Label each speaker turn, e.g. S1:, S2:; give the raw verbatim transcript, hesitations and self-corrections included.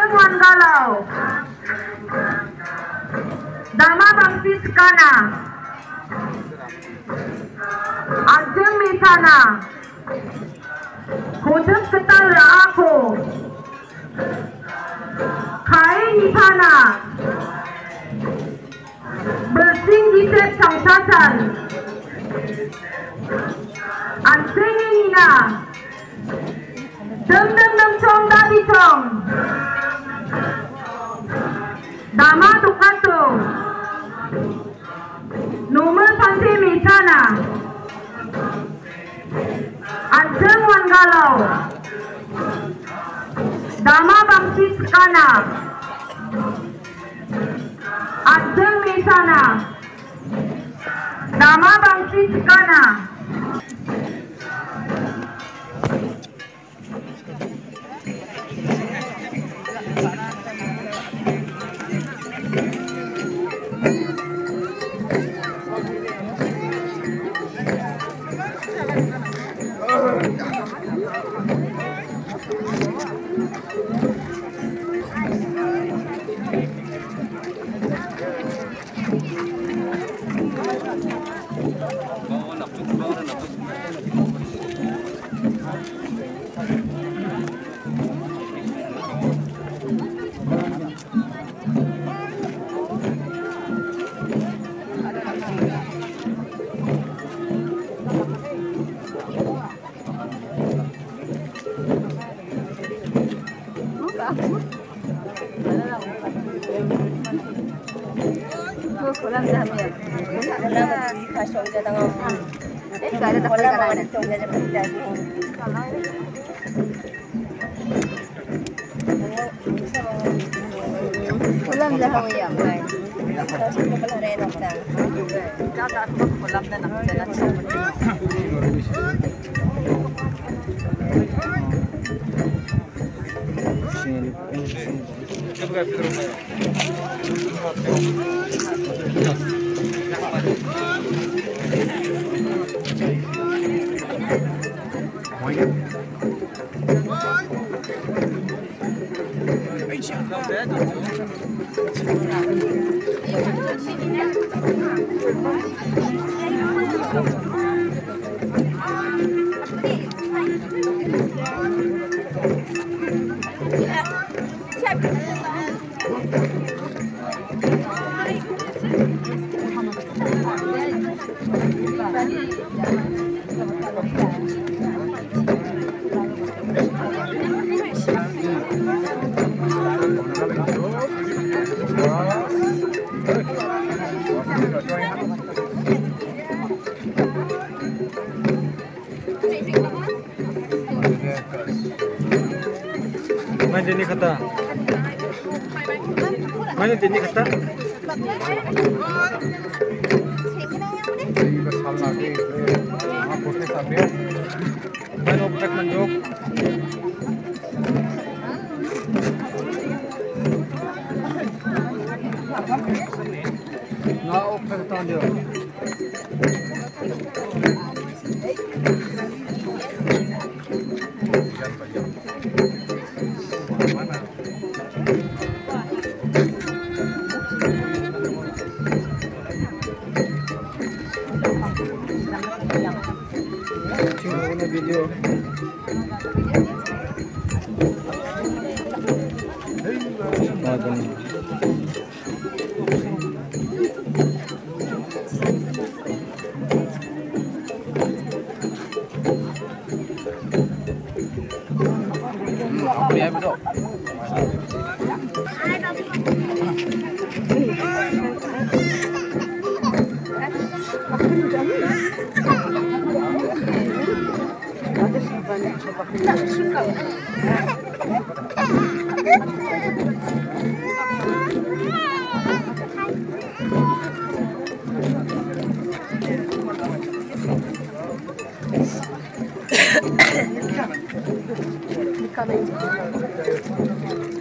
S1: Wan Galau, Dama Bangsis Kana, Ajeng Misana, Kudus Ketal Aku, Kai Nipana, Bersing Gisep Sangsasan, Anseng Nina, Dem Dem Dem Chong Dadi Chong, Dama Tukato, Numer Santi Misana, Ajeng Wan Galau, Dama Bangsis Kana, Ajeng Misana, Dama Bangsis Kana.
S2: Kolam dah ambil. Kolam di kasut dia tengah. Eh, tak ada tak ada kanan. Tunggu aja kita. Kolam dah ambil. Terus kita belah renok dah. Dah dah kolam dah nak jalan sama.
S3: Coba kita rumah. Mana jenis kata? Mana jenis kata? Mana opek menduk? Nah opek tanjau. Video. Ya betul. Ikan